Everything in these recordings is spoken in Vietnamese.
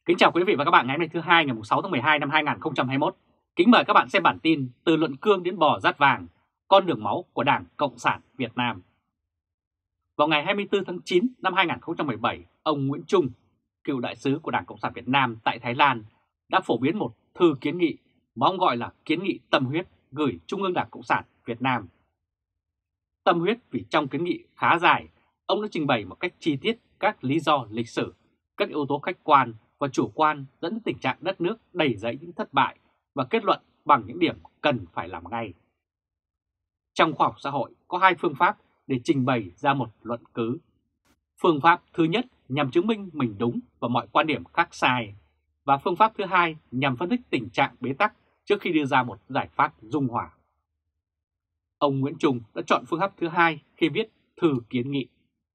Kính chào quý vị và các bạn ngày hôm nay thứ Hai ngày 6 tháng 12 năm 2021. Kính mời các bạn xem bản tin từ luận cương đến bò rát vàng, con đường máu của Đảng Cộng sản Việt Nam. Vào ngày 24 tháng 9 năm 2017, ông Nguyễn Trung, cựu đại sứ của Đảng Cộng sản Việt Nam tại Thái Lan, đã phổ biến một thư kiến nghị mà ông gọi là kiến nghị tâm huyết gửi Trung ương Đảng Cộng sản Việt Nam. Tâm huyết vì trong kiến nghị khá dài, ông đã trình bày một cách chi tiết các lý do lịch sử, các yếu tố khách quan và chủ quan dẫn đến tình trạng đất nước đầy rẫy những thất bại và kết luận bằng những điểm cần phải làm ngay. Trong khoa học xã hội có hai phương pháp để trình bày ra một luận cứ. Phương pháp thứ nhất nhằm chứng minh mình đúng và mọi quan điểm khác sai, và phương pháp thứ hai nhằm phân tích tình trạng bế tắc trước khi đưa ra một giải pháp dung hòa. Ông Nguyễn Trung đã chọn phương pháp thứ hai khi viết thư kiến nghị.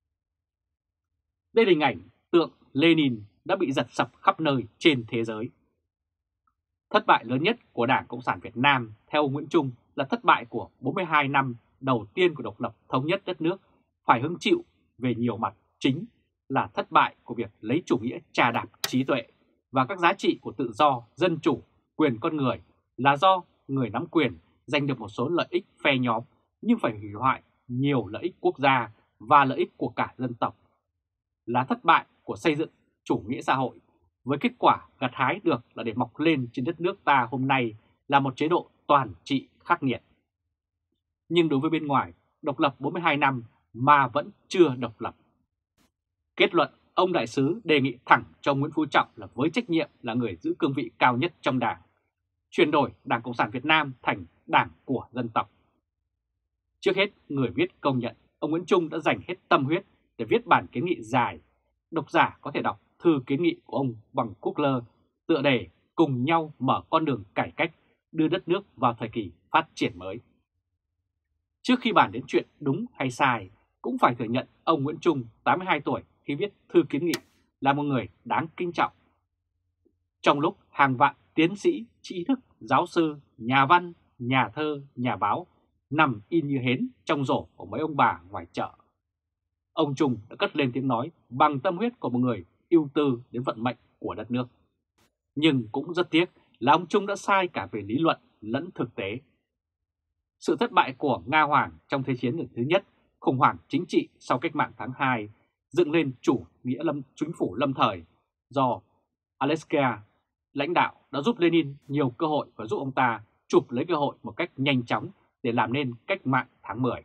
Đây là hình ảnh tượng Lenin đã bị giật sập khắp nơi trên thế giới. Thất bại lớn nhất của Đảng Cộng sản Việt Nam theo ông Nguyễn Trung là thất bại của 42 năm đầu tiên của độc lập thống nhất đất nước, phải hứng chịu về nhiều mặt, chính là thất bại của việc lấy chủ nghĩa trà đạp trí tuệ và các giá trị của tự do, dân chủ, quyền con người là do người nắm quyền giành được một số lợi ích phe nhóm nhưng phải hủy hoại nhiều lợi ích quốc gia và lợi ích của cả dân tộc. Là thất bại của xây dựng chủ nghĩa xã hội, với kết quả gặt hái được là để mọc lên trên đất nước ta hôm nay là một chế độ toàn trị khắc nghiệt. Nhưng đối với bên ngoài, độc lập 42 năm mà vẫn chưa độc lập. Kết luận, ông đại sứ đề nghị thẳng cho Nguyễn Phú Trọng là với trách nhiệm là người giữ cương vị cao nhất trong Đảng, chuyển đổi Đảng Cộng sản Việt Nam thành Đảng của dân tộc. Trước hết, người viết công nhận ông Nguyễn Trung đã dành hết tâm huyết để viết bản kiến nghị dài. Độc giả có thể đọc thư kiến nghị của ông bằng Kugler, tựa đề cùng nhau mở con đường cải cách, đưa đất nước vào thời kỳ phát triển mới. Trước khi bàn đến chuyện đúng hay sai, cũng phải thừa nhận ông Nguyễn Trung, 82 tuổi khi viết thư kiến nghị, là một người đáng kính trọng. Trong lúc hàng vạn tiến sĩ, trí thức, giáo sư, nhà văn, nhà thơ, nhà báo nằm in như hến trong rổ của mấy ông bà ngoài chợ, ông Trung đã cất lên tiếng nói bằng tâm huyết của một người ưu tư đến vận mệnh của đất nước. Nhưng cũng rất tiếc là ông Trung đã sai cả về lý luận lẫn thực tế. Sự thất bại của Nga Hoàng trong Thế chiến lần thứ nhất, khủng hoảng chính trị sau cách mạng tháng 2, dựng lên chủ nghĩa chính phủ lâm thời do Aleksandr lãnh đạo đã giúp Lenin nhiều cơ hội và giúp ông ta chụp lấy cơ hội một cách nhanh chóng để làm nên cách mạng tháng 10.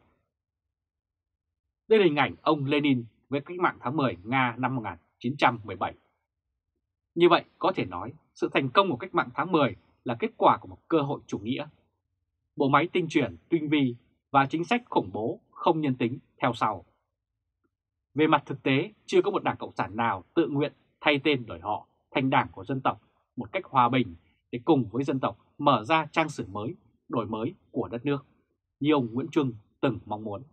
Đây là hình ảnh ông Lenin với cách mạng tháng 10 Nga năm 1917. Như vậy có thể nói sự thành công của cách mạng tháng 10 là kết quả của một cơ hội chủ nghĩa. Bộ máy tinh chuyển, tinh vi và chính sách khủng bố không nhân tính theo sau. Về mặt thực tế, chưa có một đảng cộng sản nào tự nguyện thay tên đổi họ thành Đảng của dân tộc một cách hòa bình để cùng với dân tộc mở ra trang sử mới, đổi mới của đất nước, như ông Nguyễn Trung từng mong muốn.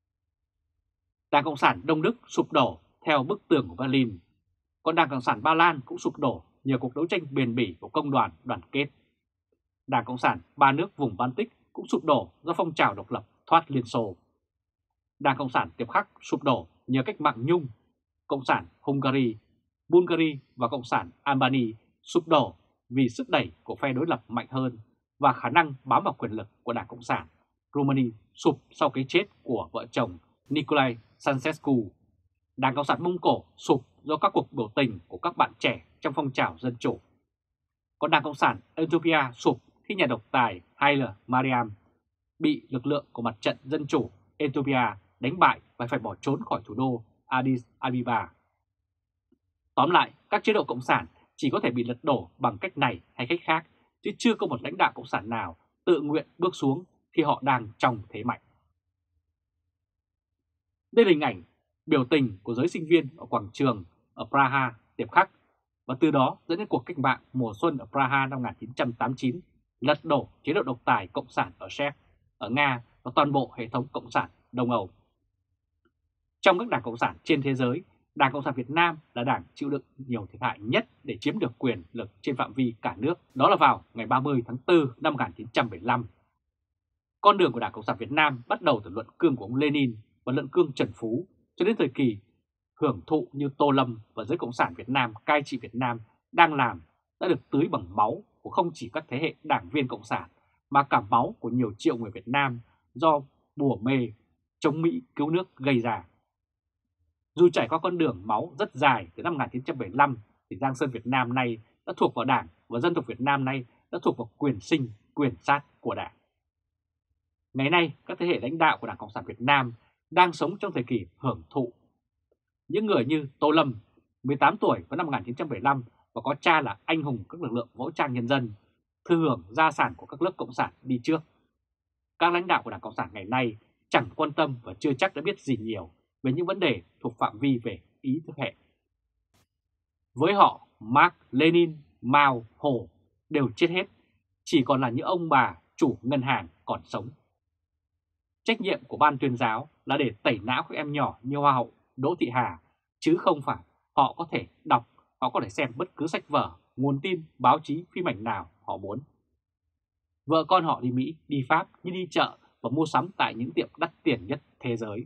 Đảng Cộng sản Đông Đức sụp đổ theo bức tường của Berlin, còn Đảng Cộng sản Ba Lan cũng sụp đổ nhờ cuộc đấu tranh bền bỉ của công đoàn đoàn kết. Đảng Cộng sản ba nước vùng Baltic cũng sụp đổ do phong trào độc lập thoát Liên Xô. Đảng Cộng sản Tiệp Khắc sụp đổ nhờ cách mạng Nhung. Cộng sản Hungary, Bulgaria và Cộng sản Albania sụp đổ vì sức đẩy của phe đối lập mạnh hơn và khả năng bám vào quyền lực của Đảng Cộng sản Romania sụp sau cái chết của vợ chồng Nicolae Ceausescu. Đảng Cộng sản Mông Cổ sụp do các cuộc biểu tình của các bạn trẻ trong phong trào dân chủ. Còn Đảng Cộng sản Ethiopia sụp khi nhà độc tài Haile Mariam bị lực lượng của mặt trận dân chủ Ethiopia đánh bại và phải bỏ trốn khỏi thủ đô Addis Ababa. Tóm lại, các chế độ cộng sản chỉ có thể bị lật đổ bằng cách này hay cách khác, chứ chưa có một lãnh đạo cộng sản nào tự nguyện bước xuống khi họ đang trong thế mạnh. Đây là hình ảnh biểu tình của giới sinh viên ở quảng trường ở Praha, Tiệp Khắc, và từ đó dẫn đến cuộc cách mạng mùa xuân ở Praha năm 1989, lật đổ chế độ độc tài cộng sản ở Séc, ở Nga và toàn bộ hệ thống cộng sản Đông Âu. Trong các đảng cộng sản trên thế giới, Đảng Cộng sản Việt Nam là đảng chịu đựng nhiều thiệt hại nhất để chiếm được quyền lực trên phạm vi cả nước, đó là vào ngày 30 tháng 4 năm 1975. Con đường của Đảng Cộng sản Việt Nam bắt đầu từ luận cương của ông Lenin và luận cương Trần Phú cho đến thời kỳ hưởng thụ như Tô Lâm và giới Cộng sản Việt Nam cai trị Việt Nam đang làm đã được tưới bằng máu của không chỉ các thế hệ đảng viên Cộng sản mà cả máu của nhiều triệu người Việt Nam do bùa mê chống Mỹ cứu nước gây ra. Dù trải qua con đường máu rất dài từ năm 1975 thì Giang Sơn Việt Nam nay đã thuộc vào Đảng và dân tộc Việt Nam nay đã thuộc vào quyền sinh, quyền sát của Đảng. Ngày nay, các thế hệ lãnh đạo của Đảng Cộng sản Việt Nam đang sống trong thời kỳ hưởng thụ. Những người như Tô Lâm, 18 tuổi vào năm 1975 và có cha là anh hùng các lực lượng vũ trang nhân dân, thừa hưởng gia sản của các lớp Cộng sản đi trước. Các lãnh đạo của Đảng Cộng sản ngày nay chẳng quan tâm và chưa chắc đã biết gì nhiều về những vấn đề thuộc phạm vi về ý thức hệ. Với họ, Mark, Lenin, Mao, Hồ đều chết hết, chỉ còn là những ông bà chủ ngân hàng còn sống. Trách nhiệm của ban tuyên giáo là để tẩy não các em nhỏ như Hoa hậu Đỗ Thị Hà, chứ không phải họ có thể đọc, họ có thể xem bất cứ sách vở, nguồn tin, báo chí, phim ảnh nào họ muốn. Vợ con họ đi Mỹ, đi Pháp như đi chợ và mua sắm tại những tiệm đắt tiền nhất thế giới.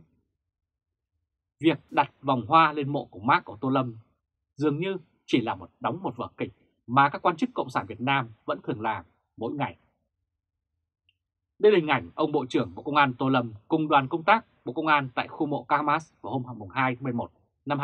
Việc đặt vòng hoa lên mộ của Mark ở Tô Lâm dường như chỉ là đóng một vở kịch mà các quan chức Cộng sản Việt Nam vẫn thường làm mỗi ngày. Đây là hình ảnh ông Bộ trưởng Bộ Công an Tô Lâm cùng đoàn công tác Bộ Công an tại khu mộ Camas vào hôm 2 tháng 11 năm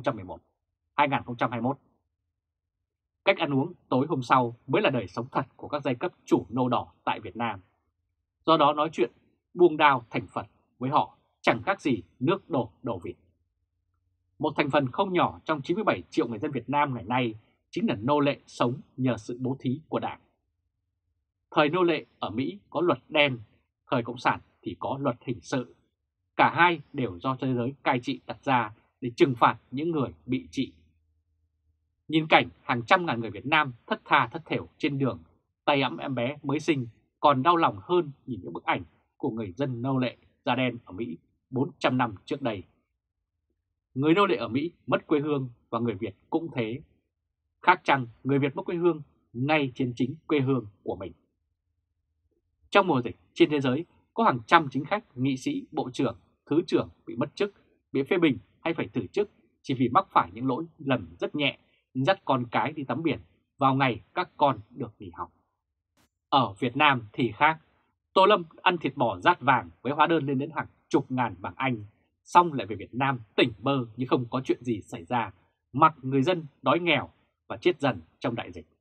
2021. Cách ăn uống tối hôm sau mới là đời sống thật của các giai cấp chủ nô đỏ tại Việt Nam. Do đó nói chuyện buông đao thành Phật với họ chẳng khác gì nước đổ đầu vịt. Một thành phần không nhỏ trong 97 triệu người dân Việt Nam ngày nay chính là nô lệ sống nhờ sự bố thí của Đảng. Thời nô lệ ở Mỹ có luật đen, thời Cộng sản thì có luật hình sự. Cả hai đều do thế giới cai trị đặt ra để trừng phạt những người bị trị. Nhìn cảnh hàng trăm ngàn người Việt Nam thất tha thất thểu trên đường, tay ẵm em bé mới sinh còn đau lòng hơn nhìn những bức ảnh của người dân nô lệ da đen ở Mỹ 400 năm trước đây. Người nô lệ ở Mỹ mất quê hương và người Việt cũng thế. Khác chăng người Việt mất quê hương ngay trên chính quê hương của mình. Trong mùa dịch trên thế giới có hàng trăm chính khách, nghị sĩ, bộ trưởng, thứ trưởng bị mất chức, bị phê bình hay phải từ chức chỉ vì mắc phải những lỗi lầm rất nhẹ, dắt con cái đi tắm biển vào ngày các con được nghỉ học. Ở Việt Nam thì khác, Tô Lâm ăn thịt bò rát vàng với hóa đơn lên đến hàng chục ngàn bảng Anh, xong lại về Việt Nam tỉnh bơ như không có chuyện gì xảy ra, mặc người dân đói nghèo và chết dần trong đại dịch.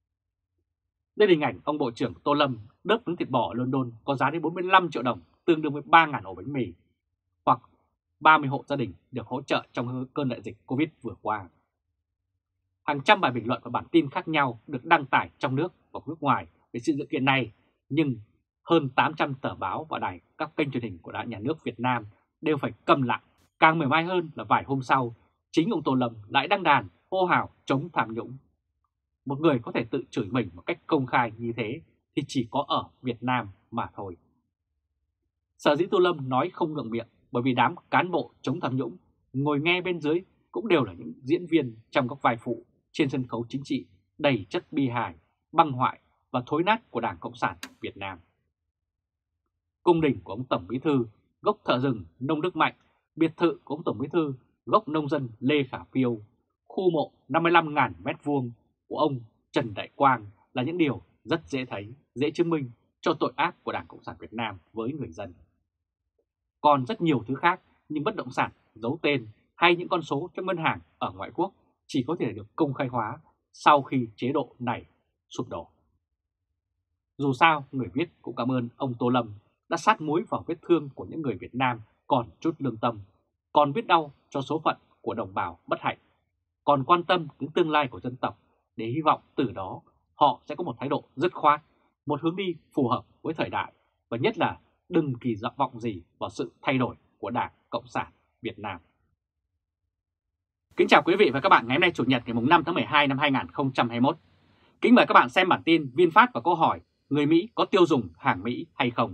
Đây là hình ảnh ông Bộ trưởng Tô Lâm đớp miếng thịt bò ở London có giá đến 45 triệu đồng, tương đương với 3.000 ổ bánh mì, hoặc 30 hộ gia đình được hỗ trợ trong cơn đại dịch Covid vừa qua. Hàng trăm bài bình luận và bản tin khác nhau được đăng tải trong nước và nước ngoài về sự kiện này, nhưng hơn 800 tờ báo và đài các kênh truyền hình của Đảng Nhà nước Việt Nam đều phải câm lặng. Càng mỉa mai hơn là vài hôm sau, chính ông Tô Lâm lại đăng đàn hô hào chống tham nhũng. Một người có thể tự chửi mình một cách công khai như thế thì chỉ có ở Việt Nam mà thôi. Sở dĩ Tô Lâm nói không ngượng miệng bởi vì đám cán bộ chống tham nhũng ngồi nghe bên dưới cũng đều là những diễn viên trong các vai phụ trên sân khấu chính trị đầy chất bi hài, băng hoại và thối nát của Đảng Cộng sản Việt Nam. Cung đình của ông Tổng Bí thư, gốc thợ rừng Nông Đức Mạnh, biệt thự của ông Tổng Bí thư, gốc nông dân Lê Khả Phiêu, khu mộ 55.000 m² của ông Trần Đại Quang là những điều rất dễ thấy, dễ chứng minh cho tội ác của Đảng Cộng sản Việt Nam với người dân. Còn rất nhiều thứ khác như bất động sản, giấu tên hay những con số trong ngân hàng ở ngoại quốc chỉ có thể được công khai hóa sau khi chế độ này sụp đổ. Dù sao, người viết cũng cảm ơn ông Tô Lâm đã sát muối vào vết thương của những người Việt Nam còn chút lương tâm, còn biết đau cho số phận của đồng bào bất hạnh, còn quan tâm đến tương lai của dân tộc để hy vọng từ đó họ sẽ có một thái độ dứt khoát, một hướng đi phù hợp với thời đại và nhất là đừng kỳ vọng gì vào sự thay đổi của Đảng Cộng sản Việt Nam. Kính chào quý vị và các bạn ngày hôm nay Chủ nhật ngày 5 tháng 12 năm 2021. Kính mời các bạn xem bản tin VinFast và câu hỏi người Mỹ có tiêu dùng hàng Mỹ hay không.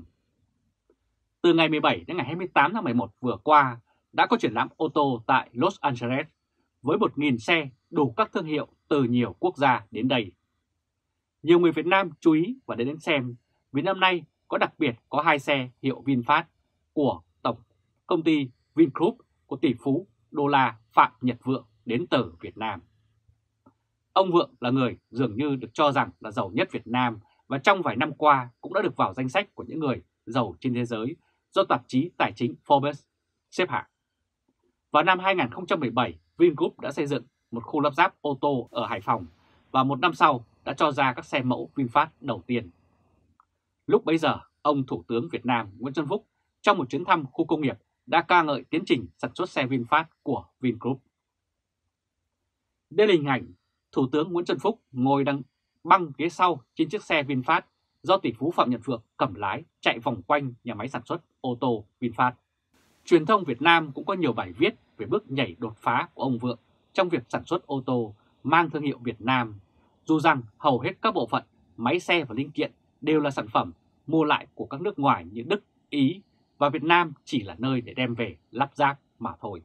Từ ngày 17 đến ngày 28 tháng 11 vừa qua đã có triển lãm ô tô tại Los Angeles với 1.000 xe đủ các thương hiệu từ nhiều quốc gia đến đây. Nhiều người Việt Nam chú ý và đến xem vì năm nay có đặc biệt có 2 xe hiệu VinFast của tổng công ty Vingroup của tỷ phú đô la Phạm Nhật Vượng đến từ Việt Nam. Ông Vượng là người dường như được cho rằng là giàu nhất Việt Nam và trong vài năm qua cũng đã được vào danh sách của những người giàu trên thế giới do tạp chí tài chính Forbes xếp hạng. Vào năm 2017, Vingroup đã xây dựng một khu lắp ráp ô tô ở Hải Phòng và một năm sau đã cho ra các xe mẫu VinFast đầu tiên. Lúc bấy giờ, ông Thủ tướng Việt Nam Nguyễn Xuân Phúc trong một chuyến thăm khu công nghiệp đã ca ngợi tiến trình sản xuất xe VinFast của Vingroup. Đây là hình ảnh Thủ tướng Nguyễn Xuân Phúc ngồi đằng băng phía sau trên chiếc xe VinFast do tỷ phú Phạm Nhật Vượng cầm lái chạy vòng quanh nhà máy sản xuất ô tô VinFast. Truyền thông Việt Nam cũng có nhiều bài viết về bước nhảy đột phá của ông Vượng trong việc sản xuất ô tô mang thương hiệu Việt Nam, dù rằng hầu hết các bộ phận, máy xe và linh kiện đều là sản phẩm mua lại của các nước ngoài như Đức, Ý và Việt Nam chỉ là nơi để đem về lắp ráp mà thôi.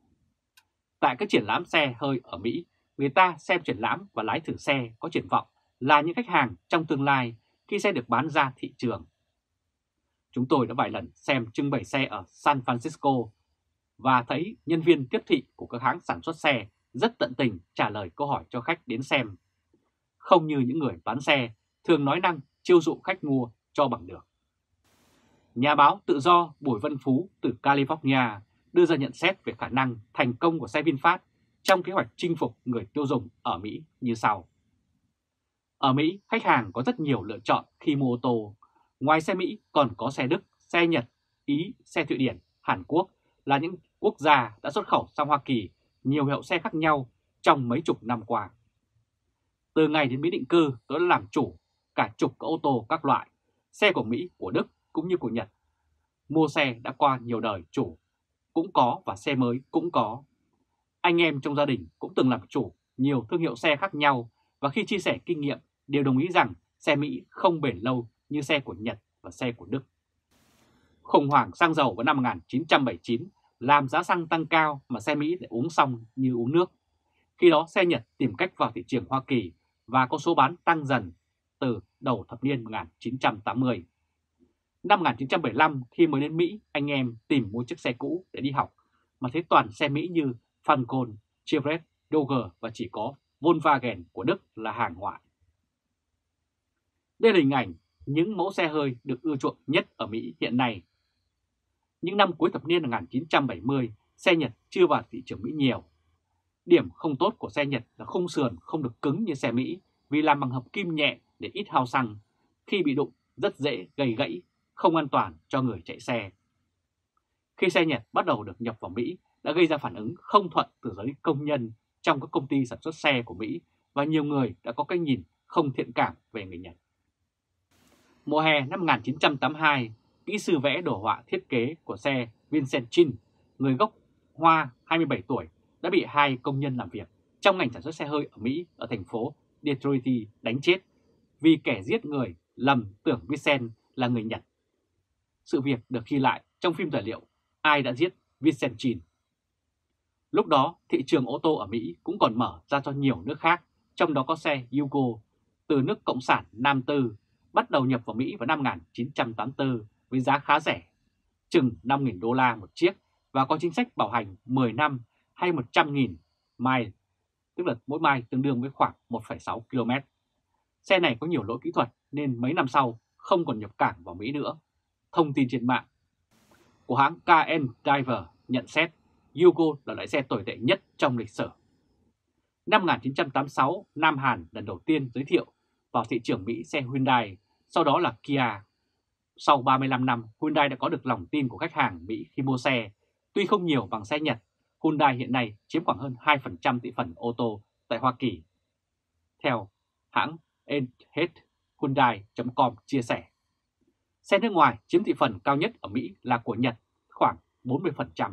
Tại các triển lãm xe hơi ở Mỹ, người ta xem triển lãm và lái thử xe có triển vọng là những khách hàng trong tương lai khi xe được bán ra thị trường. Chúng tôi đã vài lần xem trưng bày xe ở San Francisco và thấy nhân viên tiếp thị của các hãng sản xuất xe rất tận tình trả lời câu hỏi cho khách đến xem. Không như những người bán xe thường nói năng chiêu dụ khách mua cho bằng được. Nhà báo tự do Bùi Văn Phú từ California đưa ra nhận xét về khả năng thành công của xe VinFast trong kế hoạch chinh phục người tiêu dùng ở Mỹ như sau. Ở Mỹ, khách hàng có rất nhiều lựa chọn khi mua ô tô. Ngoài xe Mỹ còn có xe Đức, xe Nhật, Ý, xe Thụy Điển, Hàn Quốc là những quốc gia đã xuất khẩu sang Hoa Kỳ nhiều hiệu xe khác nhau trong mấy chục năm qua. Từ ngày đến Mỹ định cư, tôi đã làm chủ cả chục các ô tô các loại, xe của Mỹ, của Đức cũng như của Nhật. Mua xe đã qua nhiều đời chủ cũng có và xe mới cũng có. Anh em trong gia đình cũng từng làm chủ nhiều thương hiệu xe khác nhau và khi chia sẻ kinh nghiệm đều đồng ý rằng xe Mỹ không bền lâu như xe của Nhật và xe của Đức. Khủng hoảng xăng dầu vào năm 1979 làm giá xăng tăng cao mà xe Mỹ lại uống xong như uống nước. Khi đó xe Nhật tìm cách vào thị trường Hoa Kỳ và có số bán tăng dần từ đầu thập niên 1980. Năm 1975 khi mới đến Mỹ, anh em tìm mua chiếc xe cũ để đi học mà thấy toàn xe Mỹ như Falcon, Chevrolet, Dodge và chỉ có Volkswagen của Đức là hàng ngoại. Đây là hình ảnh những mẫu xe hơi được ưa chuộng nhất ở Mỹ hiện nay. Những năm cuối thập niên 1970, xe Nhật chưa vào thị trường Mỹ nhiều. Điểm không tốt của xe Nhật là khung sườn không được cứng như xe Mỹ vì làm bằng hợp kim nhẹ để ít hao xăng. Khi bị đụng rất dễ gây gãy, không an toàn cho người chạy xe. Khi xe Nhật bắt đầu được nhập vào Mỹ đã gây ra phản ứng không thuận từ giới công nhân trong các công ty sản xuất xe của Mỹ và nhiều người đã có cái nhìn không thiện cảm về người Nhật. Mùa hè năm 1982, kỹ sư vẽ đồ họa thiết kế của xe Vincent Chin, người gốc Hoa 27 tuổi, đã bị hai công nhân làm việc trong ngành sản xuất xe hơi ở Mỹ ở thành phố Detroit đánh chết vì kẻ giết người lầm tưởng Vincent là người Nhật. Sự việc được ghi lại trong phim tài liệu Ai đã giết Vincent Chin. Lúc đó, thị trường ô tô ở Mỹ cũng còn mở ra cho nhiều nước khác, trong đó có xe Yugo từ nước Cộng sản Nam Tư, bắt đầu nhập vào Mỹ vào năm 1984 với giá khá rẻ, chừng 5.000 đô la một chiếc và có chính sách bảo hành 10 năm hay 100.000 mile, tức là mỗi mile tương đương với khoảng 1,6 km. Xe này có nhiều lỗi kỹ thuật nên mấy năm sau không còn nhập cảng vào Mỹ nữa. Thông tin trên mạng của hãng KN Driver nhận xét Yugo là loại xe tồi tệ nhất trong lịch sử. Năm 1986, Nam Hàn lần đầu tiên giới thiệu vào thị trường Mỹ xe Hyundai, sau đó là Kia. Sau 35 năm, Hyundai đã có được lòng tin của khách hàng Mỹ khi mua xe. Tuy không nhiều bằng xe Nhật, Hyundai hiện nay chiếm khoảng hơn 2% thị phần ô tô tại Hoa Kỳ. Theo hãng Hyundai.com chia sẻ, xe nước ngoài chiếm thị phần cao nhất ở Mỹ là của Nhật, khoảng 40%.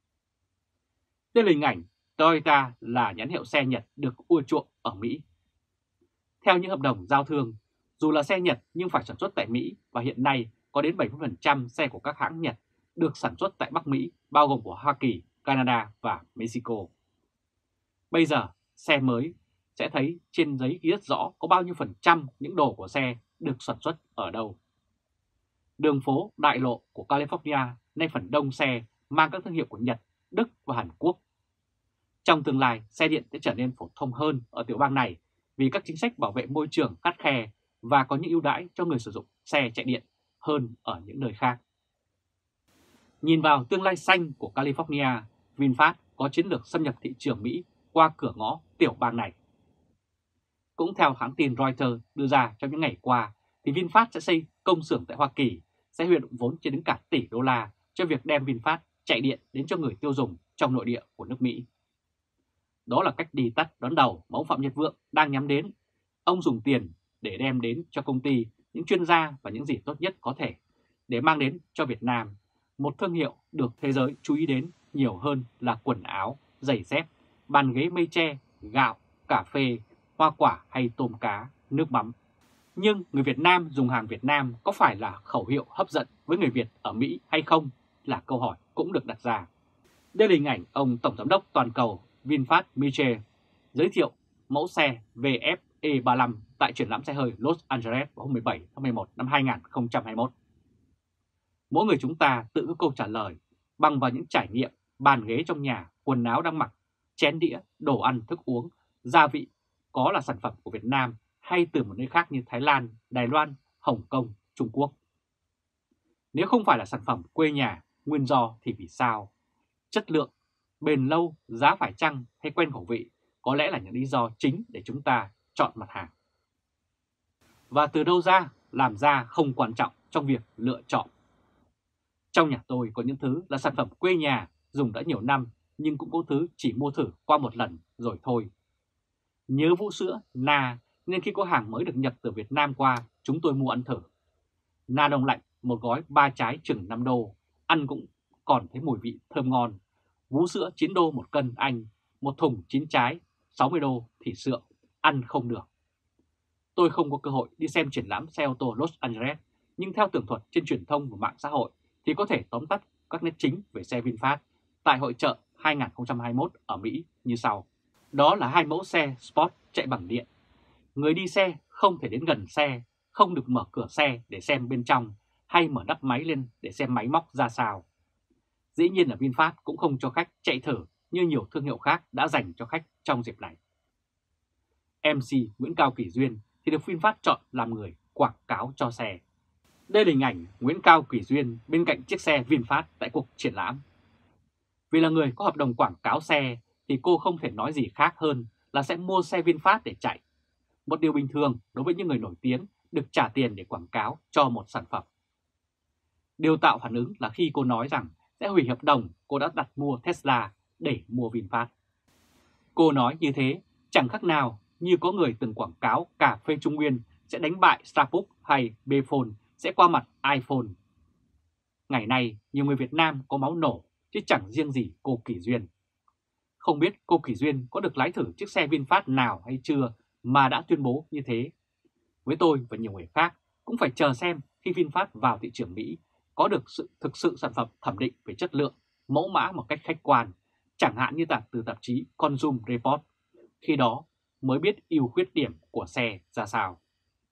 Đây là hình ảnh Toyota là nhãn hiệu xe Nhật được ưa chuộng ở Mỹ. Theo những hợp đồng giao thương, dù là xe Nhật nhưng phải sản xuất tại Mỹ và hiện nay có đến 70% xe của các hãng Nhật được sản xuất tại Bắc Mỹ, bao gồm của Hoa Kỳ, Canada và Mexico. Bây giờ, xe mới sẽ thấy trên giấy ghi rất rõ có bao nhiêu phần trăm những đồ của xe được sản xuất ở đâu. Đường phố đại lộ của California nay phần đông xe mang các thương hiệu của Nhật, Đức và Hàn Quốc. Trong tương lai, xe điện sẽ trở nên phổ thông hơn ở tiểu bang này vì các chính sách bảo vệ môi trường khắt khe và có những ưu đãi cho người sử dụng xe chạy điện hơn ở những nơi khác. Nhìn vào tương lai xanh của California, VinFast có chiến lược xâm nhập thị trường Mỹ qua cửa ngõ tiểu bang này. Cũng theo hãng tin Reuters đưa ra trong những ngày qua, thì VinFast sẽ xây công xưởng tại Hoa Kỳ, sẽ huy động vốn trên đến cả tỷ đô la cho việc đem VinFast chạy điện đến cho người tiêu dùng trong nội địa của nước Mỹ. Đó là cách đi tắt đón đầu mà ông Phạm Nhật Vượng đang nhắm đến. Ông dùng tiền để đem đến cho công ty những chuyên gia và những gì tốt nhất có thể để mang đến cho Việt Nam một thương hiệu được thế giới chú ý đến nhiều hơn là quần áo, giày dép, bàn ghế mây tre, gạo, cà phê, hoa quả hay tôm cá, nước mắm. Nhưng người Việt Nam dùng hàng Việt Nam có phải là khẩu hiệu hấp dẫn với người Việt ở Mỹ hay không là câu hỏi cũng được đặt ra. Đây là hình ảnh ông Tổng Giám đốc toàn cầu VinFast Michel giới thiệu mẫu xe VF-E35 tại triển lãm xe hơi Los Angeles vào hôm 17 tháng 11 năm 2021. Mỗi người chúng ta tự có câu trả lời bằng vào những trải nghiệm, bàn ghế trong nhà, quần áo đang mặc, chén đĩa, đồ ăn, thức uống, gia vị có là sản phẩm của Việt Nam hay từ một nơi khác như Thái Lan, Đài Loan, Hồng Kông, Trung Quốc. Nếu không phải là sản phẩm quê nhà, nguyên do thì vì sao? Chất lượng, bền lâu, giá phải chăng hay quen khẩu vị có lẽ là những lý do chính để chúng ta chọn mặt hàng. Và từ đâu ra, làm ra không quan trọng trong việc lựa chọn. Trong nhà tôi có những thứ là sản phẩm quê nhà, dùng đã nhiều năm nhưng cũng có thứ chỉ mua thử qua một lần rồi thôi. Nhớ vũ sữa, Na nên khi có hàng mới được nhập từ Việt Nam qua, chúng tôi mua ăn thử. Na đông lạnh, một gói 3 trái chừng 5 đô, ăn cũng còn thấy mùi vị thơm ngon. Vú sữa 9 đô một cân Anh, một thùng 9 trái, 60 đô thì sượng, ăn không được. Tôi không có cơ hội đi xem triển lãm xe ô tô Los Angeles, nhưng theo tường thuật trên truyền thông và mạng xã hội thì có thể tóm tắt các nét chính về xe VinFast tại hội chợ 2021 ở Mỹ như sau. Đó là hai mẫu xe Sport chạy bằng điện. Người đi xe không thể đến gần xe, không được mở cửa xe để xem bên trong hay mở nắp máy lên để xem máy móc ra sao. Dĩ nhiên là VinFast cũng không cho khách chạy thử như nhiều thương hiệu khác đã dành cho khách trong dịp này. MC Nguyễn Cao Kỳ Duyên thì được VinFast chọn làm người quảng cáo cho xe. Đây là hình ảnh Nguyễn Cao Kỳ Duyên bên cạnh chiếc xe VinFast tại cuộc triển lãm. Vì là người có hợp đồng quảng cáo xe thì cô không thể nói gì khác hơn là sẽ mua xe VinFast để chạy. Một điều bình thường đối với những người nổi tiếng được trả tiền để quảng cáo cho một sản phẩm. Điều tạo phản ứng là khi cô nói rằng sẽ hủy hợp đồng cô đã đặt mua Tesla để mua VinFast. Cô nói như thế chẳng khác nào như có người từng quảng cáo cà phê Trung Nguyên sẽ đánh bại Starbucks hay Bphone sẽ qua mặt iPhone. Ngày nay nhiều người Việt Nam có máu nổ chứ chẳng riêng gì cô Kỳ Duyên. Không biết cô Kỳ Duyên có được lái thử chiếc xe VinFast nào hay chưa mà đã tuyên bố như thế. Với tôi và nhiều người khác cũng phải chờ xem khi VinFast vào thị trường Mỹ có được thực sự sản phẩm thẩm định về chất lượng, mẫu mã một cách khách quan, chẳng hạn như từ tạp chí Consumer Report. Khi đó mới biết ưu khuyết điểm của xe ra sao.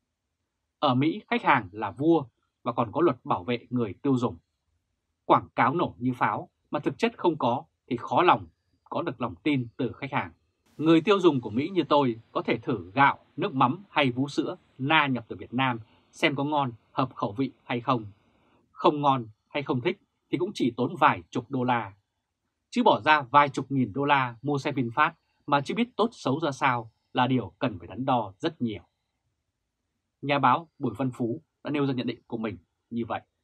Ở Mỹ khách hàng là vua và còn có luật bảo vệ người tiêu dùng. Quảng cáo nổ như pháo mà thực chất không có thì khó lòng có được lòng tin từ khách hàng. Người tiêu dùng của Mỹ như tôi có thể thử gạo, nước mắm hay vú sữa Na nhập từ Việt Nam xem có ngon, hợp khẩu vị hay không. Không ngon hay không thích thì cũng chỉ tốn vài chục đô la. Chứ bỏ ra vài chục nghìn đô la mua xe VinFast mà chưa biết tốt xấu ra sao là điều cần phải đắn đo rất nhiều. Nhà báo Bùi Văn Phú đã nêu ra nhận định của mình như vậy.